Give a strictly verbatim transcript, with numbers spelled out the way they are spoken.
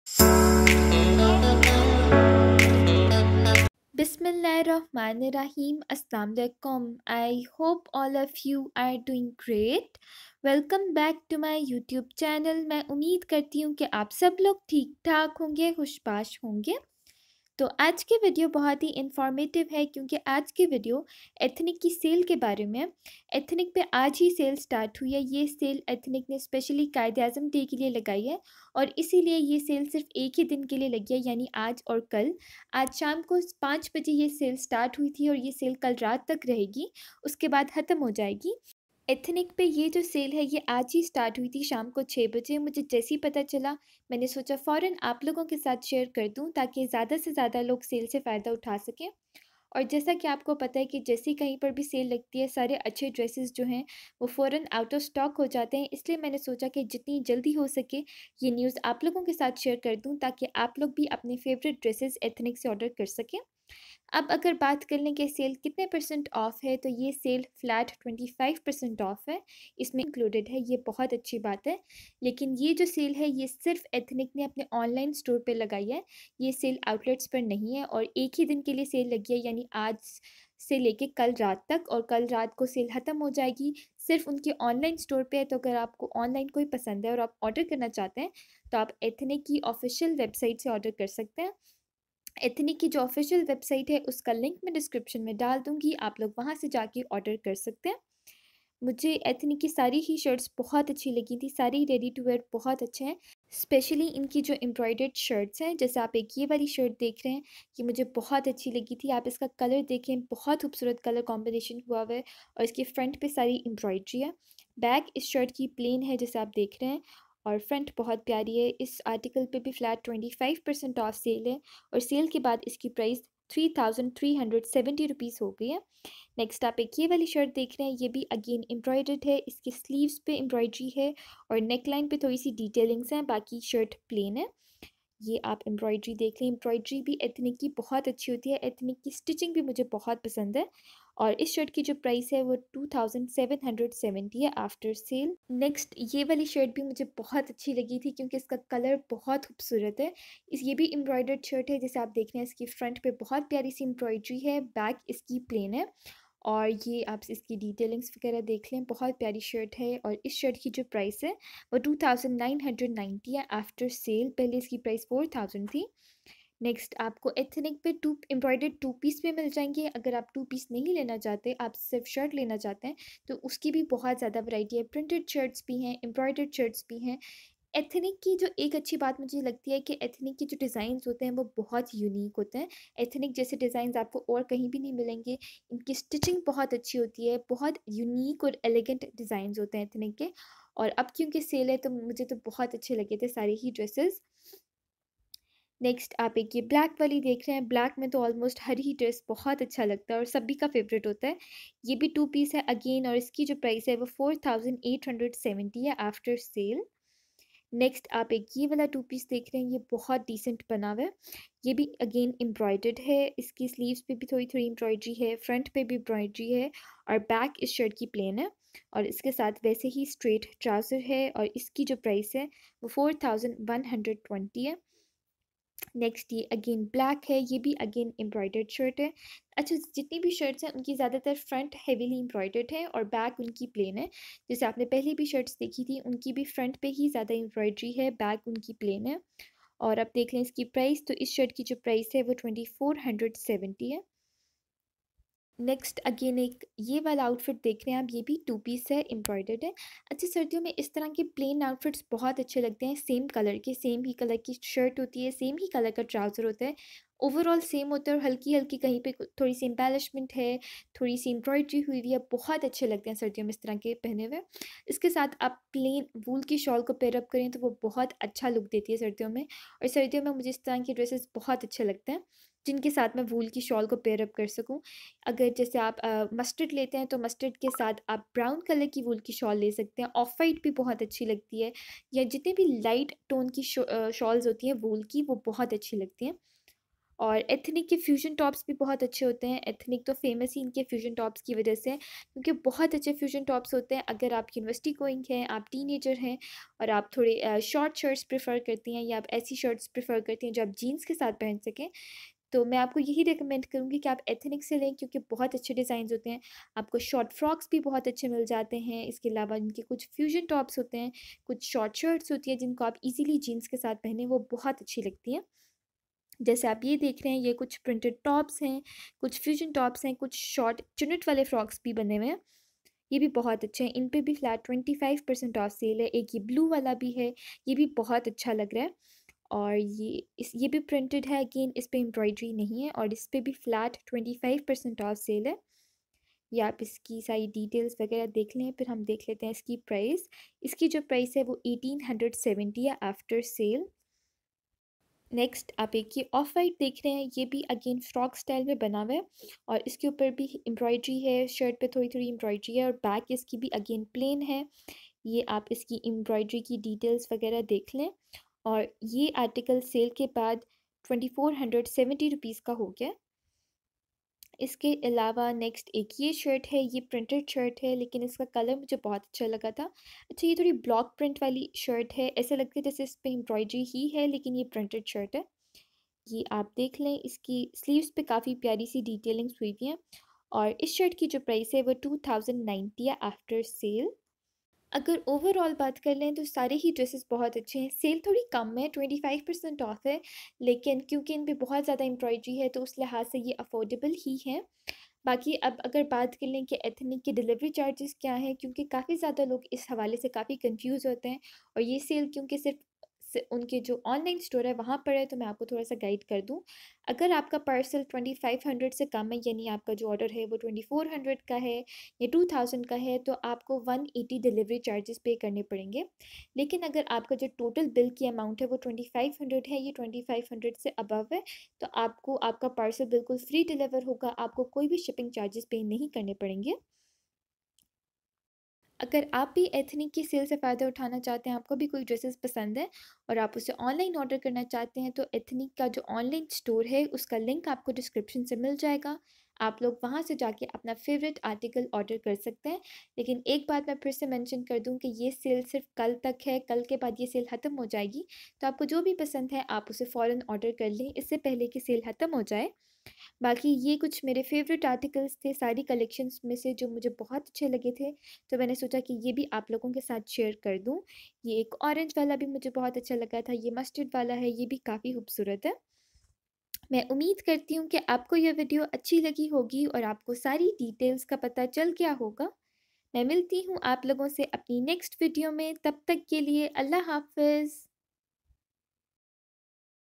Bismillahirrahmanirrahim. Assalamu alaikum. I hope all of you are doing great. Welcome back to my YouTube channel. मैं उम्मीद करती हूँ कि आप सब लोग ठीक ठाक होंगे, खुशबाश होंगे। तो आज की वीडियो बहुत ही इंफॉर्मेटिव है क्योंकि आज की वीडियो एथनिक की सेल के बारे में है। एथनिक पे आज ही सेल स्टार्ट हुई है। ये सेल एथनिक ने स्पेशली कायद-ए-आज़म डे के लिए लगाई है और इसीलिए ये सेल सिर्फ एक ही दिन के लिए लगी है, यानी आज और कल। आज शाम को पाँच बजे ये सेल स्टार्ट हुई थी और ये सेल कल रात तक रहेगी, उसके बाद ख़त्म हो जाएगी। एथनिक पे ये जो सेल है ये आज ही स्टार्ट हुई थी शाम को छः बजे। मुझे जैसे ही पता चला मैंने सोचा फ़ौरन आप लोगों के साथ शेयर कर दूं ताकि ज़्यादा से ज़्यादा लोग सेल से फ़ायदा उठा सकें। और जैसा कि आपको पता है कि जैसे ही कहीं पर भी सेल लगती है सारे अच्छे ड्रेसेस जो हैं वो फ़ौरन आउट ऑफ स्टॉक हो जाते हैं, इसलिए मैंने सोचा कि जितनी जल्दी हो सके ये न्यूज़ आप लोगों के साथ शेयर कर दूं ताकि आप लोग भी अपने फेवरेट ड्रेसेस एथनिक से ऑर्डर कर सकें। अब अगर बात कर लें कि सेल कितने परसेंट ऑफ़ है, तो ये sale flat twenty five percent off है, इसमें इंक्लूडेड है। ये बहुत अच्छी बात है। लेकिन ये जो सेल है ये सिर्फ एथनिक ने अपने ऑनलाइन स्टोर पे लगाई है, ये सेल आउटलेट्स पर नहीं है और एक ही दिन के लिए सेल लगी है, यानी आज से लेके कल रात तक, और कल रात को सेल ख़त्म हो जाएगी। सिर्फ उनके ऑनलाइन स्टोर पे है, तो अगर आपको ऑनलाइन कोई पसंद है और आप ऑर्डर करना चाहते हैं तो आप एथनिक की ऑफिशियल वेबसाइट से ऑर्डर कर सकते हैं। एथनिक की जो ऑफिशियल वेबसाइट है उसका लिंक मैं डिस्क्रिप्शन में डाल दूँगी, आप लोग वहाँ से जाके ऑर्डर कर सकते हैं। मुझे एथनिक की सारी ही शर्ट्स बहुत अच्छी लगी थी, सारी रेडी टू वेयर बहुत अच्छे हैं। स्पेशली इनकी जो एम्ब्रॉयडर्ड शर्ट्स हैं, जैसे आप एक ये वाली शर्ट देख रहे हैं, ये मुझे बहुत अच्छी लगी थी। आप इसका कलर देखें, बहुत खूबसूरत कलर कॉम्बिनेशन हुआ हुआ है और इसकी फ्रंट पे सारी एम्ब्रॉयडरी है। बैक इस शर्ट की प्लेन है जैसे आप देख रहे हैं और फ्रंट बहुत प्यारी है। इस आर्टिकल पे भी flat twenty five percent off sale है और सेल के बाद इसकी price three thousand three hundred seventy rupees हो गई है। नेक्स्ट आप एक ये वाली शर्ट देख रहे हैं, ये भी अगेन एम्ब्रॉयडर्ड है, इसके स्लीव्स पे एम्ब्रॉयडरी है और नेक लाइन पे थोड़ी सी डिटेलिंग्स हैं, बाकी शर्ट प्लेन है। ये आप एम्ब्रॉयडरी देख लें, एम्ब्रॉयडरी भी एथनिक की बहुत अच्छी होती है, एथनिक की स्टिचिंग भी मुझे बहुत पसंद है। और इस शर्ट की जो प्राइस है वो two thousand seven hundred seventy है आफ्टर सेल। नेक्स्ट ये वाली शर्ट भी मुझे बहुत अच्छी लगी थी क्योंकि इसका कलर बहुत खूबसूरत है। इस ये भी एम्ब्रॉयडर्ड शर्ट है, जैसे आप देख रहे हैं इसकी फ्रंट पे बहुत प्यारी सी एम्ब्रॉयडरी है, बैक इसकी प्लेन है और ये आप इसकी डिटेलिंग्स वगैरह देख लें, बहुत प्यारी शर्ट है। और इस शर्ट की जो प्राइस है वो two thousand nine hundred ninety है आफ्टर सेल, पहले इसकी प्राइस फोर थाउजेंड थी। नेक्स्ट आपको एथनिक पे टू एम्ब्रॉयडर्ड टू पीस भी मिल जाएंगे। अगर आप टू पीस नहीं लेना चाहते, आप सिर्फ शर्ट लेना चाहते हैं, तो उसकी भी बहुत ज़्यादा वैरायटी है। प्रिंटेड शर्ट्स भी हैं, एम्ब्रॉयडर्ड शर्ट्स भी हैं। एथनिक की जो एक अच्छी बात मुझे लगती है कि एथनिक के जो डिज़ाइंस होते हैं वो बहुत यूनिक होते हैं। एथनिक जैसे डिज़ाइंस आपको और कहीं भी नहीं मिलेंगे। इनकी स्टिचिंग बहुत अच्छी होती है, बहुत यूनिक और एलिगेंट डिज़ाइंस होते हैं एथनिक के। और अब क्योंकि सेल है तो मुझे तो बहुत अच्छे लगे थे सारे ही ड्रेसेस। नेक्स्ट आप एक ये ब्लैक वाली देख रहे हैं, ब्लैक में तो ऑलमोस्ट हर ही ड्रेस बहुत अच्छा लगता है और सभी का फेवरेट होता है। ये भी टू पीस है अगेन और इसकी जो प्राइस है वो four thousand eight hundred seventy है आफ्टर सेल। नेक्स्ट आप एक ये वाला टू पीस देख रहे हैं, ये बहुत डिसेंट बना हुआ है। ये भी अगेन एम्ब्रॉयडर्ड है, इसकी स्लीव्स पे भी थोड़ी थोड़ी एम्ब्रॉयडरी है, फ्रंट पे भी एम्ब्रॉयडरी है और बैक इस शर्ट की प्लेन है और इसके साथ वैसे ही स्ट्रेट ट्राउज़र है और इसकी जो प्राइस है वो four thousand one hundred twenty है। नेक्स्ट ये अगेन ब्लैक है, ये भी अगेन एम्ब्रॉयडर्ड शर्ट है। अच्छा, जितनी भी शर्ट्स हैं उनकी ज़्यादातर फ्रंट हेवीली एम्ब्रॉयडर्ड है और बैक उनकी प्लेन है। जैसे आपने पहले भी शर्ट्स देखी थी उनकी भी फ्रंट पे ही ज़्यादा एम्ब्रॉयडरी है, बैक उनकी प्लेन है। और अब देख लें इसकी प्राइस, तो इस शर्ट की जो प्राइस है वो ट्वेंटी फोर हंड्रेड सेवेंटी है। नेक्स्ट अगेन एक ये वाला आउटफिट देख रहे हैं आप, ये भी टू पीस है, एम्ब्रॉयडर्ड है। अच्छा, सर्दियों में इस तरह के प्लेन आउटफिट्स बहुत अच्छे लगते हैं, सेम कलर के, सेम ही कलर की शर्ट होती है, सेम ही कलर का ट्राउज़र होता है, ओवरऑल सेम होता है और हल्की हल्की कहीं पे थोड़ी सी एम्बेलिशमेंट है, थोड़ी सी एम्ब्रॉयडरी हुई हुई है, बहुत अच्छे लगते हैं सर्दियों में इस तरह के पहने हुए। इसके साथ आप प्लेन वूल की शॉल को पेयर अप करें तो वो बहुत अच्छा लुक देती है सर्दियों में। और सर्दियों में मुझे इस तरह के ड्रेसेस बहुत अच्छे लगते हैं जिनके साथ मैं वूल की शॉल को पेयर अप कर सकूं। अगर जैसे आप मस्टर्ड लेते हैं तो मस्टर्ड के साथ आप ब्राउन कलर की वूल की शॉल ले सकते हैं, ऑफ वाइट भी बहुत अच्छी लगती है, या जितने भी लाइट टोन की शॉल्स होती हैं वूल की वो बहुत अच्छी लगती हैं। और एथनिक के फ्यूजन टॉप्स भी बहुत अच्छे होते हैं। एथनिक तो फेमस ही इनके फ्यूजन टॉप्स की वजह से है, क्योंकि बहुत अच्छे फ्यूजन टॉप्स होते हैं। अगर आप यूनिवर्सिटी गोइंग हैं, आप टीनेजर हैं और आप थोड़े शॉर्ट शर्ट्स प्रेफर करती हैं, या आप ऐसी शर्ट्स प्रेफर करती हैं जो आप जीन्स के साथ पहन सकें, तो मैं आपको यही रिकमेंड करूँगी कि आप एथनिक से लें, क्योंकि बहुत अच्छे डिज़ाइंस होते हैं। आपको शॉर्ट फ्रॉक्स भी बहुत अच्छे मिल जाते हैं। इसके अलावा इनके कुछ फ्यूजन टॉप्स होते हैं, कुछ शॉर्ट शर्ट्स होती हैं जिनको आप इजीली जीन्स के साथ पहने, वो बहुत अच्छी लगती हैं। जैसे आप ये देख रहे हैं, ये कुछ प्रिंटेड टॉप्स हैं, कुछ फ्यूजन टॉप्स हैं, कुछ शॉर्ट चुनट वाले फ्रॉक्स भी बने हुए हैं। ये भी बहुत अच्छे हैं। इन पे भी flat twenty five percent off sale है। एक ये ब्लू वाला भी है, ये भी बहुत अच्छा लग रहा है। और ये इस ये भी प्रिंटेड है, अगेन इस पे एम्ब्रॉयडरी नहीं है, और इस पे भी flat twenty five percent off sale है। या आप इसकी सारी डिटेल्स वगैरह देख लें, फिर हम देख लेते हैं इसकी प्राइस। इसकी जो प्राइस है वो एटीन हंड्रेड सेवेंटी है आफ्टर सेल। नेक्स्ट आप एक ये ऑफ वाइट देख रहे हैं, ये भी अगेन फ्रॉक स्टाइल में बना हुआ है, और इसके ऊपर भी एम्ब्रॉयडरी है, शर्ट पे थोड़ी थोड़ी एम्ब्रॉयडरी है, और बैक इसकी भी अगेन प्लेन है। ये आप इसकी एम्ब्रॉयडरी की डिटेल्स वगैरह देख लें। और ये आर्टिकल सेल के बाद twenty four hundred seventy rupees का हो गया। इसके अलावा नेक्स्ट एक ये शर्ट है, ये प्रिंटेड शर्ट है, लेकिन इसका कलर मुझे बहुत अच्छा लगा था। अच्छा, ये थोड़ी ब्लॉक प्रिंट वाली शर्ट है, ऐसा लगता है जैसे इस पर एम्ब्रॉयडरी ही है, लेकिन ये प्रिंटेड शर्ट है। ये आप देख लें, इसकी स्लीव्स पे काफ़ी प्यारी सी डिटेलिंग्स हुई हुई हैं। और इस शर्ट की जो प्राइस है वो टू थाउजेंड नाइन्टी है आफ्टर सेल। अगर ओवरऑल बात कर लें तो सारे ही ड्रेसेस बहुत अच्छे हैं। सेल थोड़ी कम है, ट्वेंटी फाइव परसेंट ऑफ है, लेकिन क्योंकि इन पे बहुत ज़्यादा एम्ब्रॉयडरी है तो उस लिहाज से ये अफोर्डेबल ही है। बाकी अब अगर बात कर लें कि एथनिक के डिलीवरी चार्जेस क्या हैं, क्योंकि काफ़ी ज़्यादा लोग इस हवाले से काफ़ी कंफ्यूज होते हैं, और ये सेल क्योंकि सिर्फ से उनके जो ऑनलाइन स्टोर है वहाँ पर है, तो मैं आपको थोड़ा सा गाइड कर दूँ। अगर आपका पार्सल ट्वेंटी फाइव हंड्रेड से कम है, यानी आपका जो ऑर्डर है वो ट्वेंटी फोर हंड्रेड का है या टू थाउजेंड का है, तो आपको वन एटी डिलीवरी चार्जेस पे करने पड़ेंगे। लेकिन अगर आपका जो टोटल बिल की अमाउंट है वो ट्वेंटी फाइव हंड्रेड है, ये ट्वेंटी फाइव हंड्रेड से अबव है, तो आपको आपका पार्सल बिल्कुल फ्री डिलीवर होगा। आपको कोई भी शिपिंग चार्जेस पे नहीं करने पड़ेंगे। अगर आप भी एथनिक की सेल से फ़ायदा उठाना चाहते हैं, आपको भी कोई ड्रेसेस पसंद है और आप उसे ऑनलाइन ऑर्डर करना चाहते हैं, तो एथनिक का जो ऑनलाइन स्टोर है उसका लिंक आपको डिस्क्रिप्शन से मिल जाएगा। आप लोग वहां से जाके अपना फेवरेट आर्टिकल ऑर्डर कर सकते हैं। लेकिन एक बात मैं फिर से मेंशन कर दूं कि ये सेल सिर्फ कल तक है, कल के बाद ये सेल ख़त्म हो जाएगी। तो आपको जो भी पसंद है आप उसे फ़ौरन ऑर्डर कर लें, इससे पहले कि सेल ख़त्म हो जाए। बाकी ये कुछ मेरे फेवरेट आर्टिकल्स थे सारी कलेक्शंस में से, जो मुझे बहुत अच्छे लगे थे, तो मैंने सोचा कि ये भी आप लोगों के साथ शेयर कर दूं। ये एक ऑरेंज वाला भी मुझे बहुत अच्छा लगा था, ये मस्टर्ड वाला है, ये भी काफ़ी खूबसूरत है। मैं उम्मीद करती हूँ कि आपको यह वीडियो अच्छी लगी होगी और आपको सारी डिटेल्स का पता चल गया होगा। मैं मिलती हूँ आप लोगों से अपनी नेक्स्ट वीडियो में, तब तक के लिए अल्लाह हाफ़िज़।